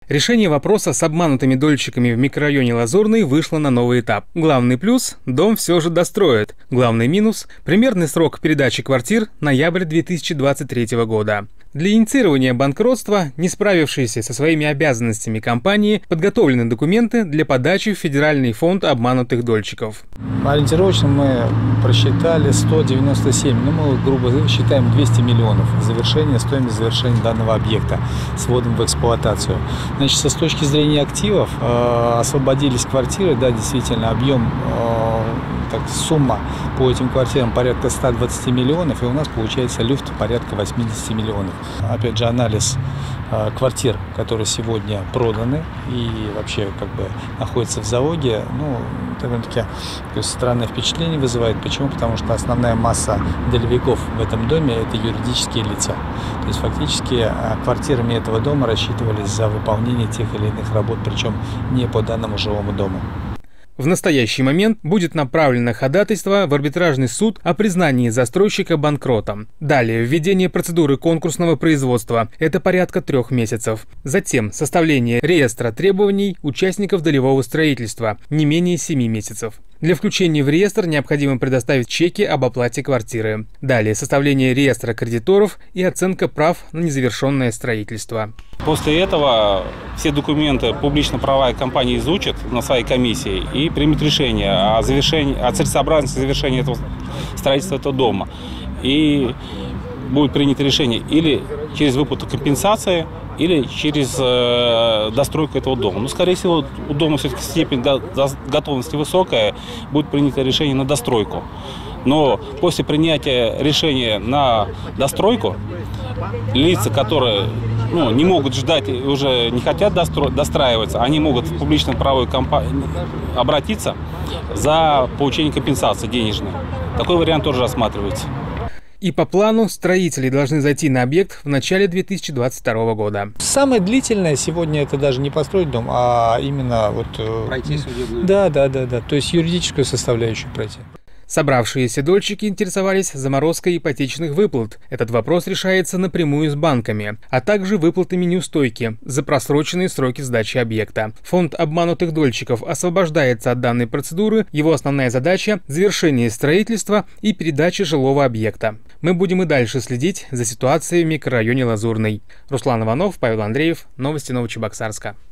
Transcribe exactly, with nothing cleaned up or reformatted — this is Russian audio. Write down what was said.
Решение вопроса с обманутыми дольщиками в микрорайоне Лазурный вышло на новый этап. Главный плюс – дом все же достроят. Главный минус – примерный срок передачи квартир – ноябрь две тысячи двадцать третьего года. Для инициирования банкротства, не справившиеся со своими обязанностями компании, подготовлены документы для подачи в Федеральный фонд обманутых дольщиков. Ориентировочно мы просчитали сто девяносто семь, ну мы грубо считаем двести миллионов завершения, стоимость завершения данного объекта с вводом в эксплуатацию. Значит, с точки зрения активов э, освободились квартиры, да, действительно объем, э, так, сумма по этим квартирам порядка ста двадцати миллионов, и у нас получается люфт порядка восьмидесяти миллионов. Опять же, анализ э, квартир, которые сегодня проданы и вообще как бы находятся в залоге, ну, довольно-таки странное впечатление вызывает. Почему? Потому что основная масса долевиков в этом доме – это юридические лица. То есть фактически квартирами этого дома рассчитывались за выполнение тех или иных работ, причем не по данному жилому дому. В настоящий момент будет направлено ходатайство в арбитражный суд о признании застройщика банкротом. Далее введение процедуры конкурсного производства – это порядка трех месяцев. Затем составление реестра требований участников долевого строительства – не менее семи месяцев. Для включения в реестр необходимо предоставить чеки об оплате квартиры. Далее составление реестра кредиторов и оценка прав на незавершенное строительство. После этого все документы публично-правовая компания изучит на своей комиссии и примет решение о, завершении, о целесообразности завершения этого строительства этого дома. И будет принято решение или через выплату компенсации, или через э, достройку этого дома. Но, скорее всего, у дома все-таки степень до, до готовности высокая, будет принято решение на достройку. Но после принятия решения на достройку, лица, которые ну, не могут ждать, уже не хотят достро достраиваться, они могут в публично-правовую компанию обратиться за получение компенсации денежной. Такой вариант тоже рассматривается. И по плану строители должны зайти на объект в начале две тысячи двадцать второго года. Самое длительное сегодня это даже не построить дом, а именно вот пройти судебную. Да, да, да, да. То есть юридическую составляющую пройти. Собравшиеся дольщики интересовались заморозкой ипотечных выплат. Этот вопрос решается напрямую с банками, а также выплатами неустойки за просроченные сроки сдачи объекта. Фонд обманутых дольщиков освобождается от данной процедуры. Его основная задача – завершение строительства и передача жилого объекта. Мы будем и дальше следить за ситуацией в микрорайоне Лазурный. Руслан Иванов, Павел Андреев. Новости Новочебоксарска.